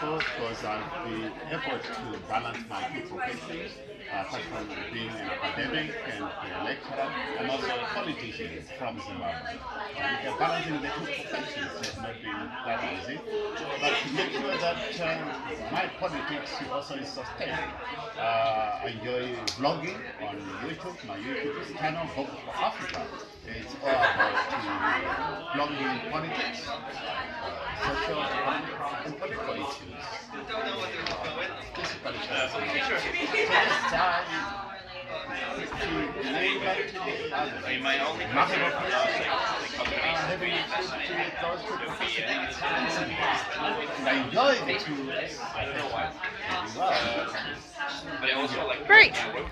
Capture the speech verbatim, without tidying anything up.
enjoyable because I've been able to balance my two professions, uh, apart from being an academic and a lecturer, and also a politician from Zimbabwe. And uh, balancing the two professions has not been that easy, but to make sure that uh, my politics also is sustained. Uh, I enjoy vlogging on YouTube. My YouTube channel, Vogue for Africa. It's all about uh, vlogging politics, uh, social and political issues. Basically, that's it. So this time, to name back to the other, My only nothing of concern uh, is having to those two professions. And I enjoy the two. I don't know why. Very well. But I also like Great. my work